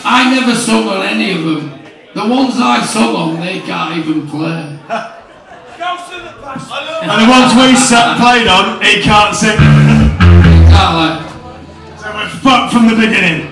I never sung on any of them. The ones I sung on, they can't even play. And the ones we played on, he can't sing. So we're fucked from the beginning.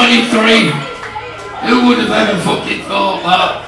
23. Who would have ever fucking thought that?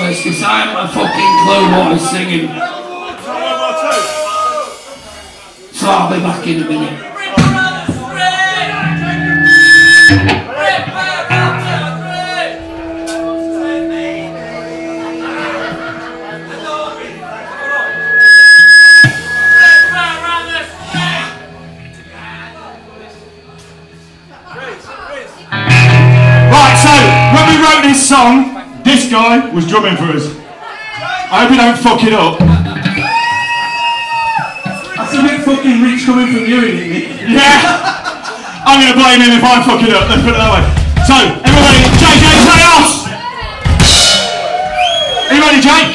honest, because I haven't a fucking clue what he's singing. So I'll be back in a minute. This song, this guy was drumming for us. I hope you don't fuck it up. That's a bit fucking rich coming from you, isn't it? Yeah! I'm gonna blame him if I fuck it up, let's put it that way. So, everybody, JJ, play us! Are you ready, Jake?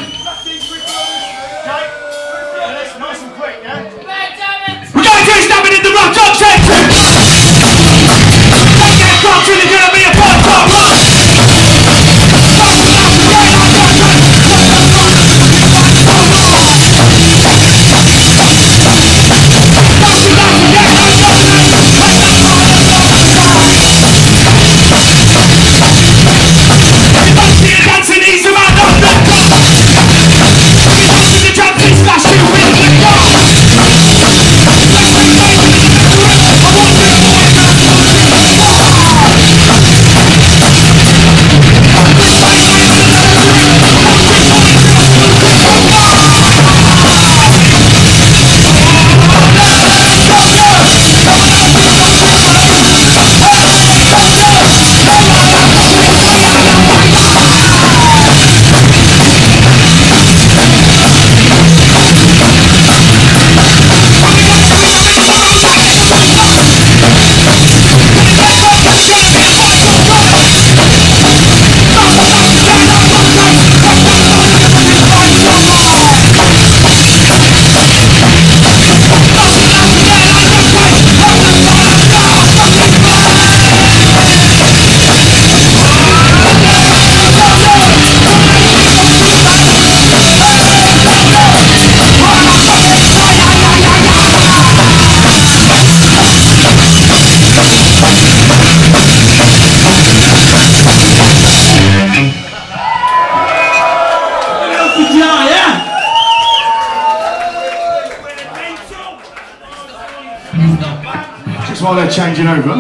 Nice and quick, yeah? We're going to Stabbin in the rock top section! Don't get caught, it's gonna be a fun top run! Just while they're changing over.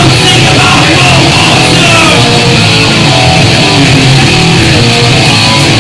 Why doesn't anyone sing about World War II?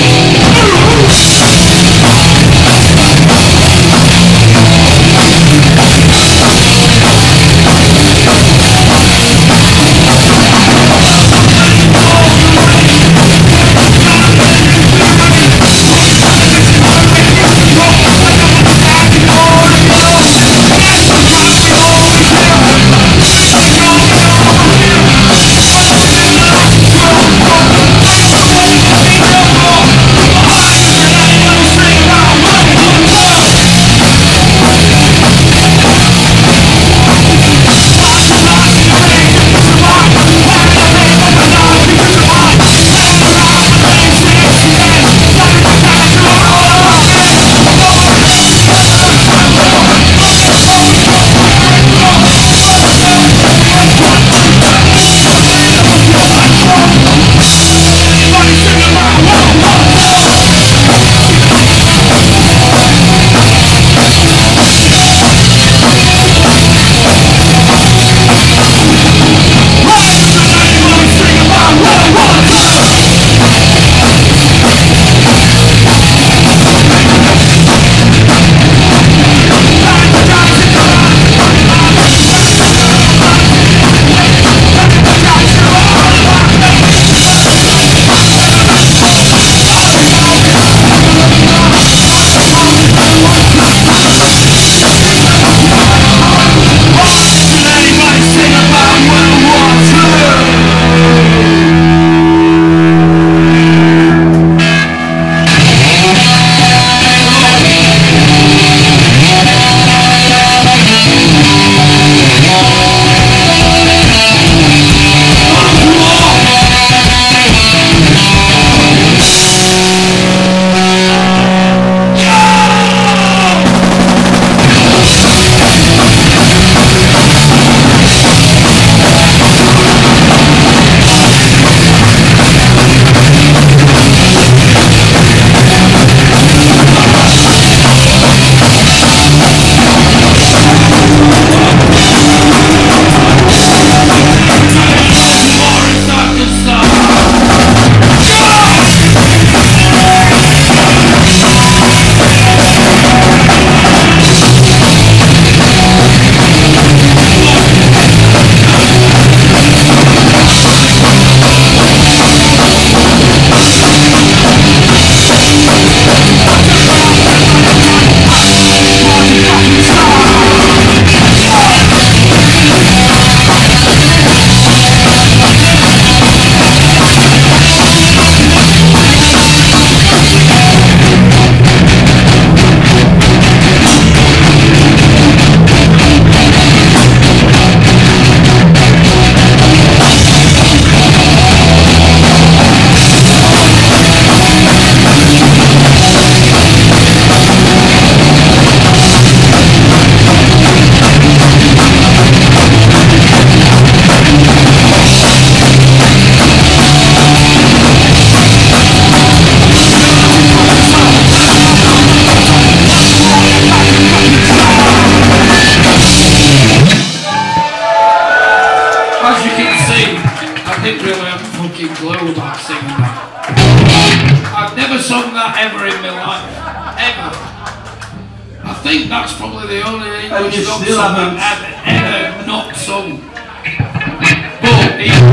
think that's probably the only And English you dog still song haven't. I've ever not sung. But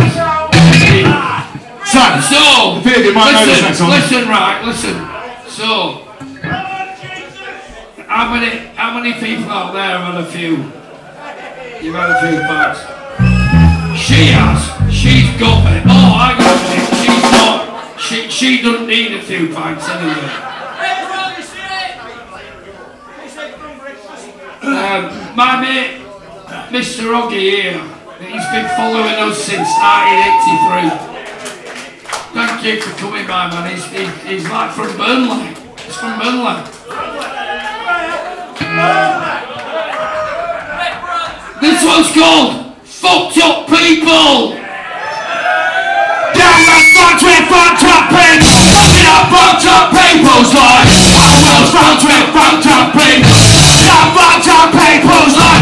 so listen, right, listen. So, how many people out there have had a few? You've had a few pints. She has. She's got it. Oh, I got it. She's not. She doesn't need a few pints anyway. My mate, Mr. Oggy here, he's been following us since 1983. Thank you for coming by, man. He's like from Burnley. He's from Burnley. This one's called Fucked Up People. Down that front with fucked up people. Fucking up fucked up people's life. Almost front with fucked up people. Down fucked up people's life.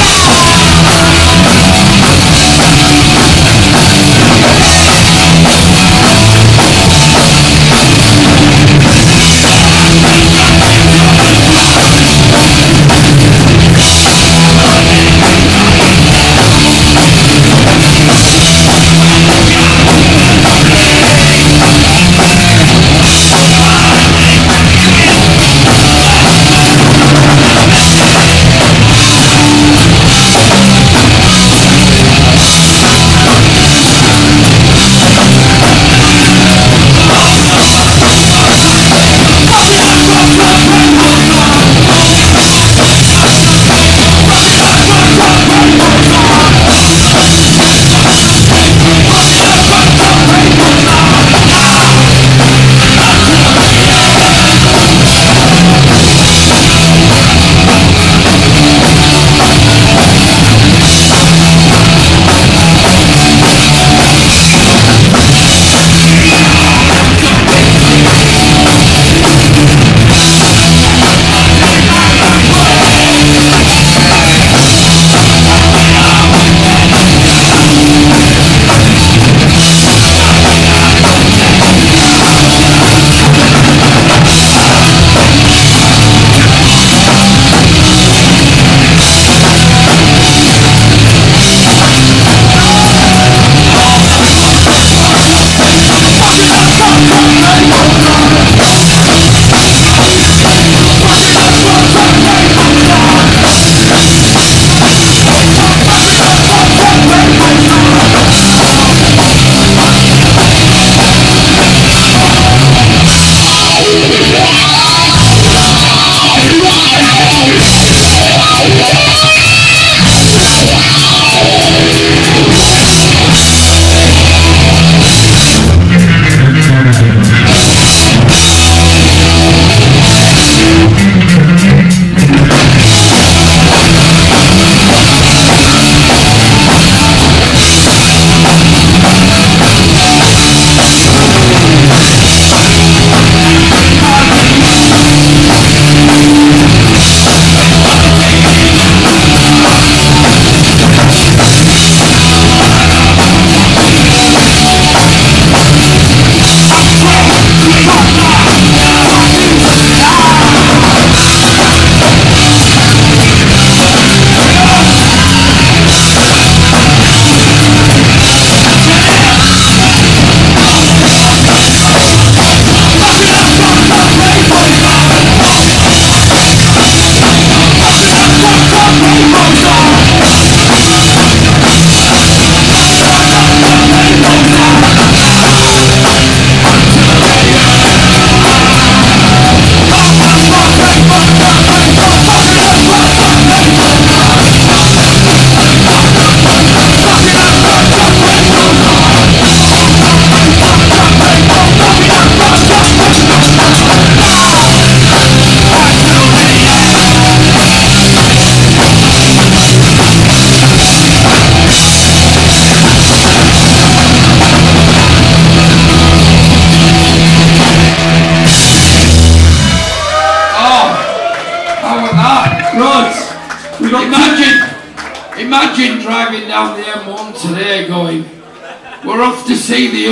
Imagine driving down the M1 today going, we're off to see the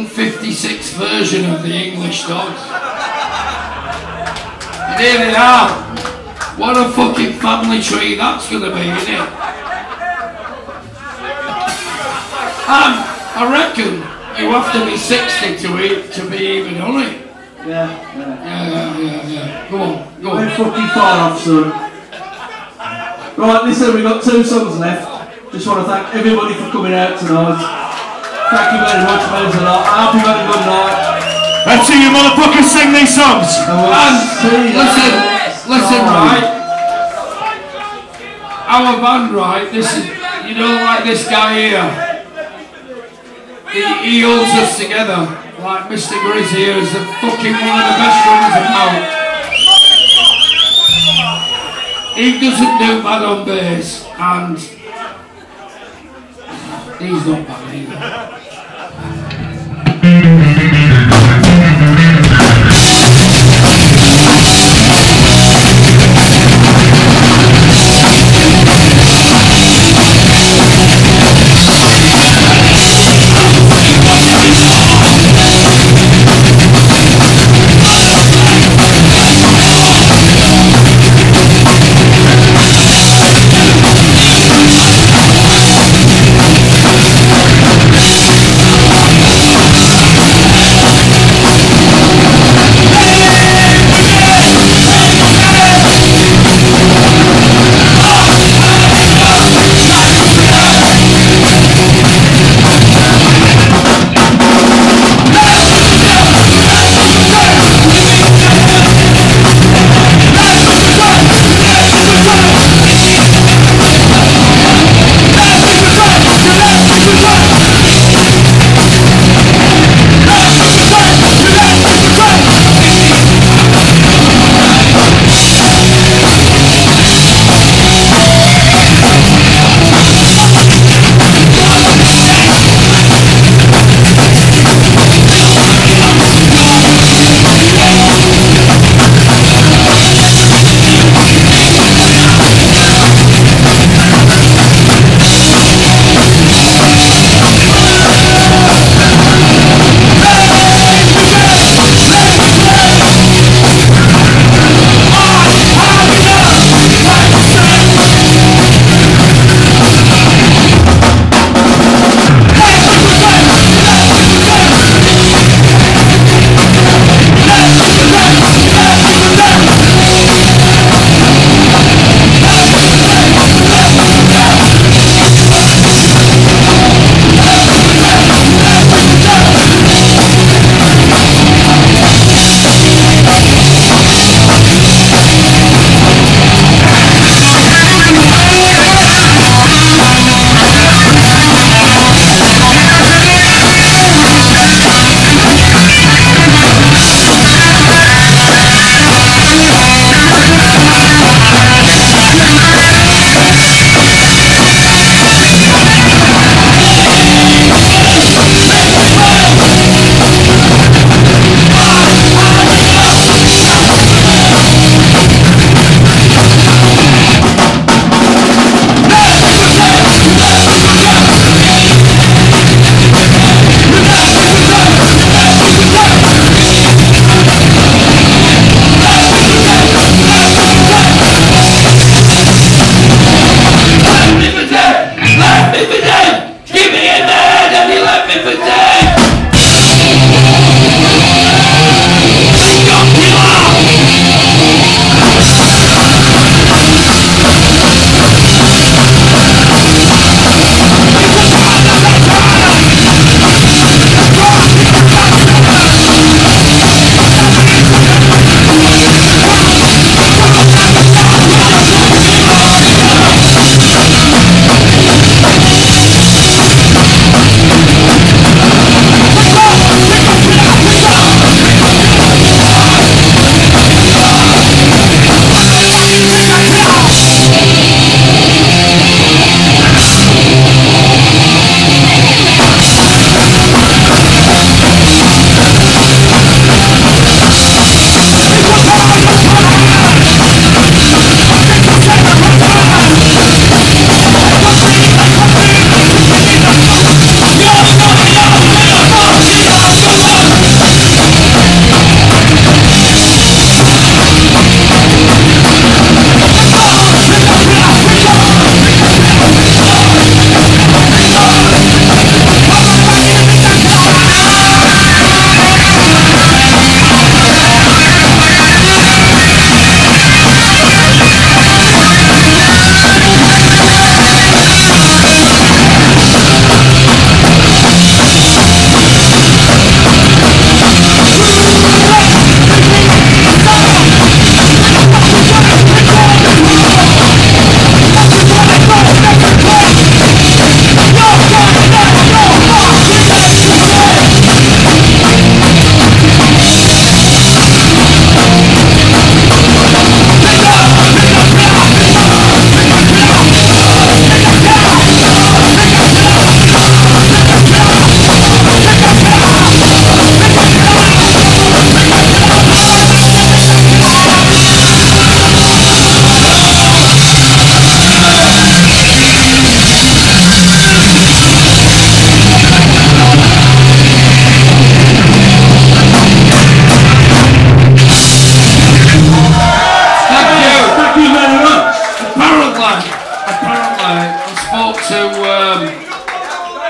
156th version of the English dogs. And here they are. What a fucking family tree that's gonna be, isn't it? And I reckon you have to be 60 to be even on it. Yeah. Go on. We're fucking far off, son. Right, listen, we've got 2 songs left. Just want to thank everybody for coming out tonight. Thank you very much, means a lot. I hope you've had a good night. Let's see you motherfuckers sing these songs. Listen, right. Our band, right, this is, you know, like this guy here. He holds us together. Like Mr. Griz here is the fucking one of the best drummers about. He doesn't do bad on bass, and he's not bad either.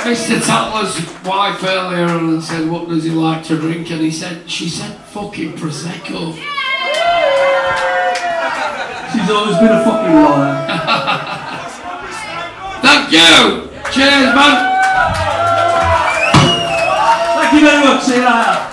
Mr. Tatler's wife earlier and said, what does he like to drink? And she said, fucking Prosecco. She's always been a fucking liar. Thank you. Cheers, man. Thank you very much. See you later.